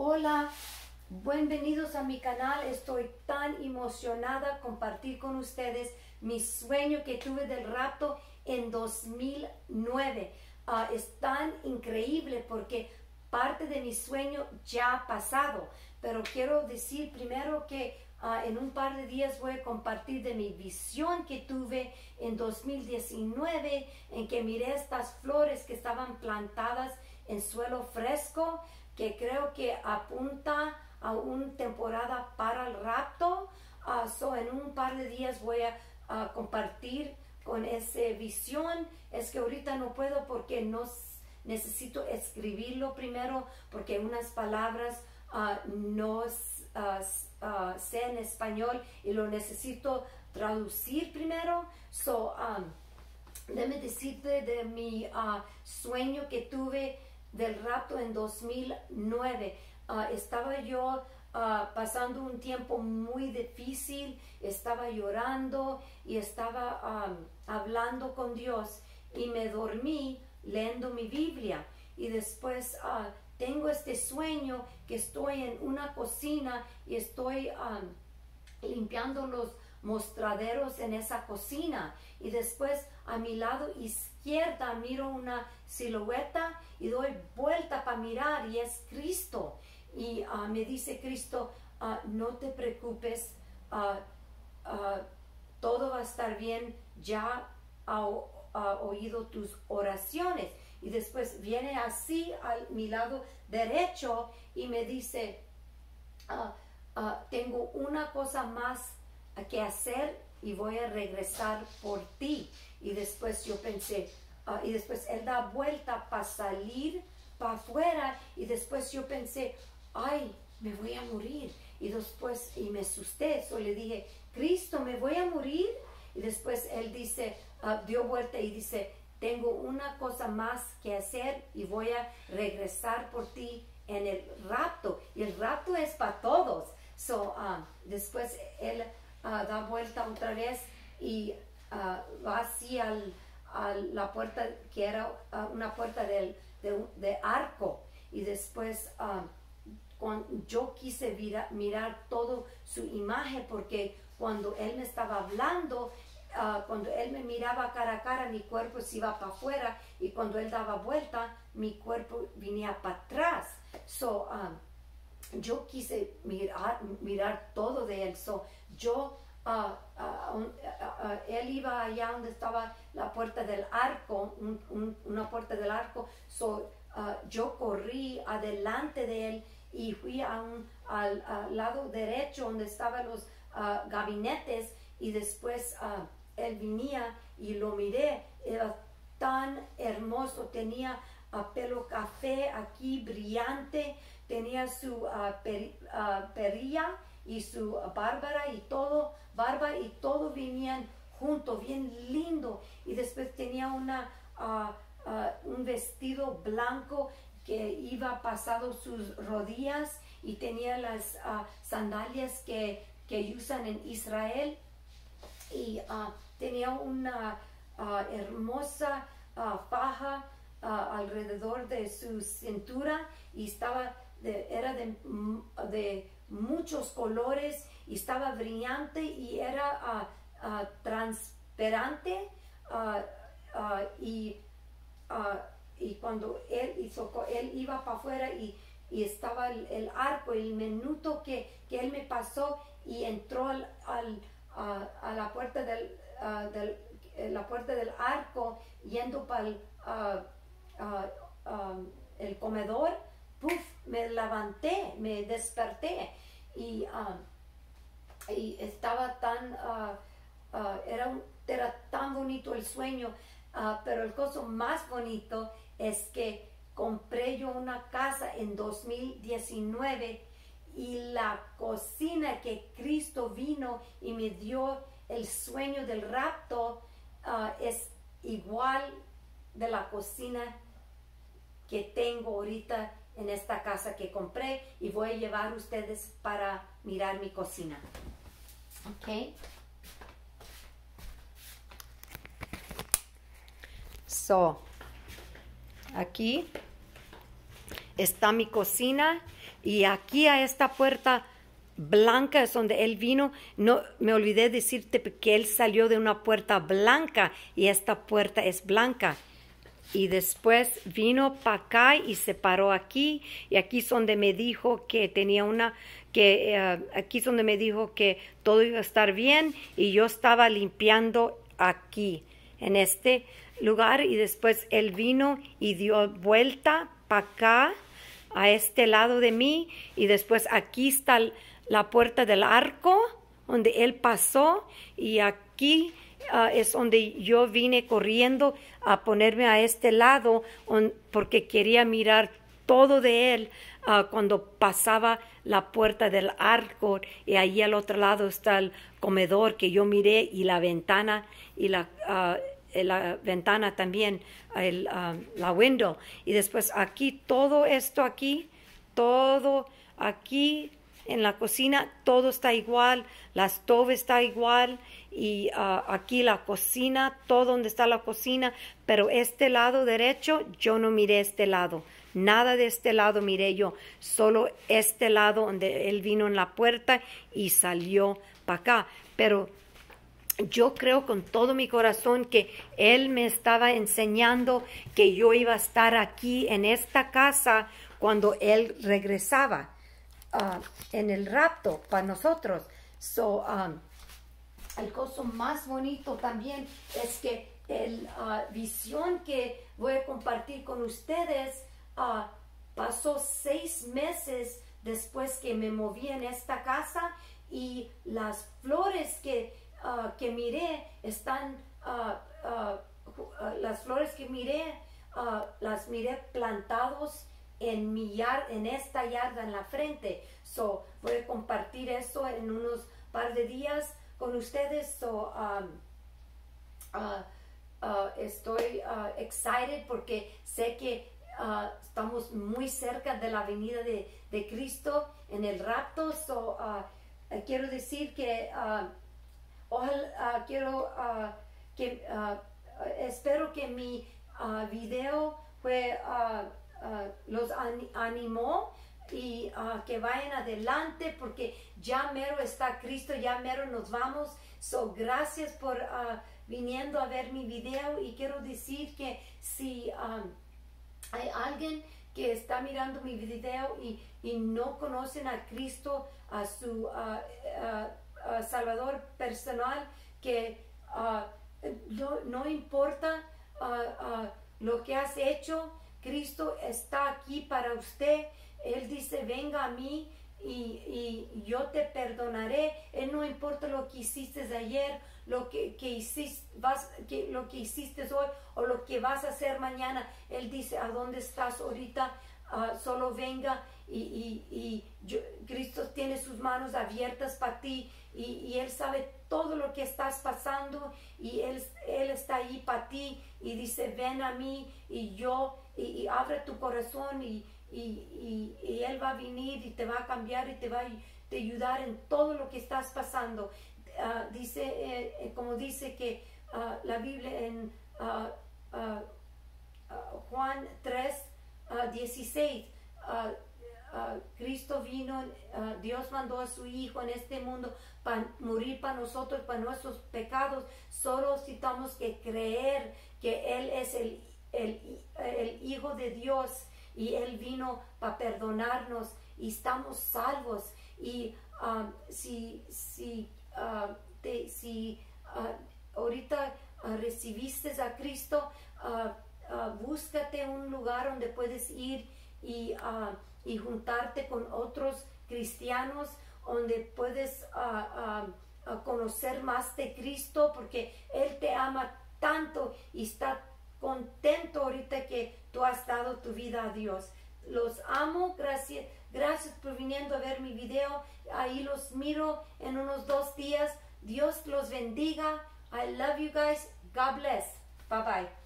Hola, bienvenidos a mi canal. Estoy tan emocionada compartir con ustedes mi sueño que tuve del rapto en 2009. Es tan increíble porque parte de mi sueño ya ha pasado, pero quiero decir primero que en un par de días voy a compartir de mi visión que tuve en 2019, en que miré estas flores que estaban plantadas en suelo fresco, que creo que apunta a una temporada para el rapto. En un par de días voy a compartir con esa visión. Es que ahorita no puedo porque no necesito escribirlo primero, porque unas palabras no sé en español y lo necesito traducir primero. Déjame decirte de mi sueño que tuve del rapto en 2009. Estaba yo pasando un tiempo muy difícil, estaba llorando y estaba hablando con Dios, y me dormí leyendo mi Biblia, y después tengo este sueño que estoy en una cocina y estoy limpiando los mostraderos en esa cocina, y después a mi lado izquierda miro una silueta y doy vuelta para mirar, y es Cristo, y me dice Cristo, no te preocupes, todo va a estar bien, ya ha oído tus oraciones. Y después viene así a mi lado derecho y me dice, tengo una cosa más que hacer y voy a regresar por ti. Y después yo pensé, y después él da vuelta para salir para afuera, y después yo pensé, ay, me voy a morir. Y después, y me asusté, le dije, Cristo, ¿me voy a morir? Y después él dice, dio vuelta y dice, tengo una cosa más que hacer y voy a regresar por ti en el rapto. Y el rapto es para todos. Después él da vuelta otra vez y va así a la puerta, que era una puerta de arco. Y después yo quise mirar todo su imagen, porque cuando él me estaba hablando, cuando él me miraba cara a cara, mi cuerpo se iba para afuera, y cuando él daba vuelta, mi cuerpo venía para atrás. Yo quise mirar todo de él. Él iba allá donde estaba la puerta del arco, una puerta del arco. Yo corrí adelante de él y fui al lado derecho donde estaban los gabinetes, y después él venía y lo miré. Era tan hermoso, tenía pelo café aquí brillante, tenía su perilla y su barba y todo venían juntos, bien lindo. Y después tenía un vestido blanco que iba pasado sus rodillas, y tenía las sandalias que usan en Israel, y tenía una hermosa faja alrededor de su cintura, y era de muchos colores, y estaba brillante, y era transparente, y cuando él iba para afuera, y estaba el arco, el minuto que él me pasó y entró a la puerta la puerta del arco, yendo para el comedor, me levanté, me desperté, y estaba tan era tan bonito el sueño. Pero el cosa más bonito es que compré yo una casa en 2019, y la cocina que Cristo vino y me dio el sueño del rapto es igual de la cocina que tengo ahorita en esta casa que compré, y voy a llevar a ustedes para mirar mi cocina. Ok. Aquí está mi cocina y aquí a esta puerta blanca es donde él vino. No, me olvidé decirte que él salió de una puerta blanca y esta puerta es blanca. Y después vino para acá y se paró aquí. Y aquí es donde me dijo que tenía aquí es donde me dijo que todo iba a estar bien. Y yo estaba limpiando aquí, en este lugar. Y después él vino y dio vuelta para acá, a este lado de mí. Y después aquí está la puerta del arco, donde él pasó. Y aquí es donde yo vine corriendo a ponerme a este lado porque quería mirar todo de él cuando pasaba la puerta del arco, y ahí al otro lado está el comedor que yo miré, y la ventana, y la ventana también, la window. Y después aquí, todo esto aquí, todo aquí en la cocina, todo está igual, la estufa está igual, y aquí la cocina, todo donde está la cocina, pero este lado derecho, yo no miré este lado, nada de este lado miré yo, solo este lado donde él vino en la puerta y salió para acá. Pero yo creo con todo mi corazón que él me estaba enseñando que yo iba a estar aquí en esta casa cuando él regresaba en el rapto para nosotros. El cosa más bonito también es que la visión que voy a compartir con ustedes pasó 6 meses después que me moví en esta casa, y las flores que miré están, las flores que miré, las miré plantados en mi en esta yarda en la frente. Voy a compartir eso en unos par de días con ustedes. Estoy excited porque sé que estamos muy cerca de la venida de Cristo en el rapto. Quiero decir que ojalá, espero que mi video los animó, y que vayan adelante porque ya mero está Cristo, ya mero nos vamos. Gracias por viniendo a ver mi video, y quiero decir que si hay alguien que está mirando mi video y no conocen a Cristo, a su Salvador personal, que no importa lo que has hecho, Cristo está aquí para usted. Él dice, venga a mí y yo te perdonaré. Él no importa lo que hiciste ayer, lo que hiciste hoy o lo que vas a hacer mañana. Él dice, ¿a dónde estás ahorita? Solo venga, Cristo tiene sus manos abiertas para ti, y Él sabe todo lo que estás pasando, y Él está ahí para ti, y dice, ven a mí, y abre tu corazón, y Él va a venir y te va a cambiar y te va a ayudar en todo lo que estás pasando. Como dice que la Biblia en Juan 3:16, Cristo vino, Dios mandó a su Hijo en este mundo para morir para nosotros, para nuestros pecados. Solo necesitamos que creer que Él es el Hijo de Dios, y Él vino para perdonarnos, y estamos salvos. Y si ahorita recibiste a Cristo, búscate un lugar donde puedes ir y juntarte con otros cristianos, donde puedes conocer más de Cristo, porque Él te ama tanto y está contento ahorita que tú has dado tu vida a Dios. Los amo, gracias por viniendo a ver mi video. Ahí los miro en unos 2 días. Dios los bendiga. I love you guys. God bless. Bye bye.